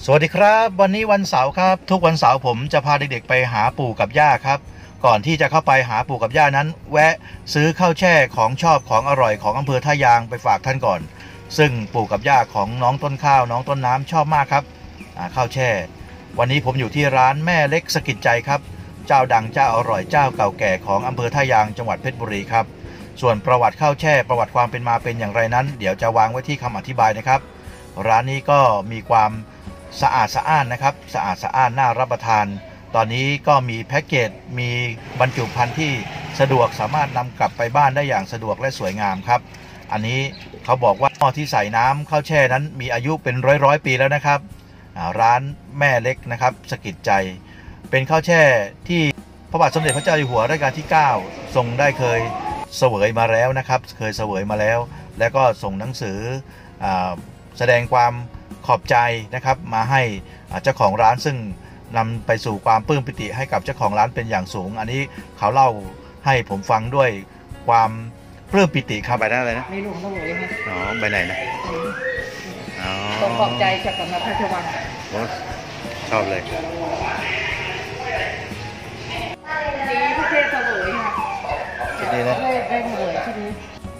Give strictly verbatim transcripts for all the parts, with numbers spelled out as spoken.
สวัสดีครับวันนี้วันเสาร์ครับทุกวันเสาร์ผมจะพาเด็กๆไปหาปู่กับย่าครับก่อนที่จะเข้าไปหาปู่กับย่านั้นแวะซื้อข้าวแช่ของชอบของอร่อยของอำเภอท่ายางไปฝากท่านก่อนซึ่งปู่กับย่าของน้องต้นข้าวน้องต้นน้ำชอบมากครับข้าวแช่วันนี้ผมอยู่ที่ร้านแม่เล็กสะกิดใจครับเจ้าดังเจ้าอร่อยเจ้าเก่าแก่ของอำเภอท่ายางจังหวัดเพชรบุรีครับส่วนประวัติข้าวแช่ประวัติความเป็นมาเป็นอย่างไรนั้นเดี๋ยวจะวางไว้ที่คำอธิบายนะครับร้านนี้ก็มีความสะอาดสะอ้านนะครับสะอาดสะอ้านน่ารับประทานตอนนี้ก็มีแพ็กเกจมีบรรจุภัณฑ์ที่สะดวกสามารถนำกลับไปบ้านได้อย่างสะดวกและสวยงามครับอันนี้เขาบอกว่าหม้อที่ใส่น้ำข้าวแช่นั้นมีอายุเป็นร้อยร้อยปีแล้วนะครับร้านแม่เล็กนะครับสะกิดใจเป็นข้าวแช่ที่พระบาทสมเด็จพระเจ้าอยู่หัวรัชกาลที่เก้าทรงได้เคยเสวยมาแล้วนะครับเคยเสวยมาแล้วแล้วก็ส่งหนังสือแสดงความขอบใจนะครับมาให้เจ้าของร้านซึ่งนำไปสู่ความปลื้มปิติให้กับเจ้าของร้านเป็นอย่างสูงอันนี้เขาเล่าให้ผมฟังด้วยความปลื้มปิติครับไปได้เลยนะในหลวงพ่อเลยฮะอ๋อไปไหนนะอ๋อต้องขอบใจจากสำนักพระราชวังชอบเลยดีพระเทพเสวยค่ะดีนะได้ได้เสวยที่นี้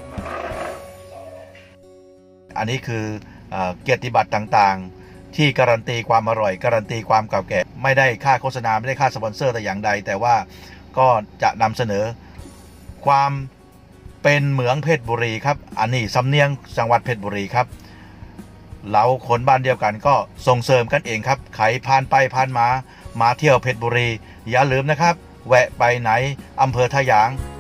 อันนี้คือเกียรติบัตรต่างๆที่การันตีความอร่อยการันตีความเก่าแก่ไม่ได้ค่าโฆษณาไม่ได้ค่าสปอนเซอร์แต่อย่างใดแต่ว่าก็จะนำเสนอความเป็นเหมืองเพชรบุรีครับอันนี้สำเนียงจังหวัดเพชรบุรีครับเราคนบ้านเดียวกันก็ส่งเสริมกันเองครับใครผ่านไปผ่านมามาเที่ยวเพชรบุรีอย่าลืมนะครับแวะไปไหนอำเภอท่ายาง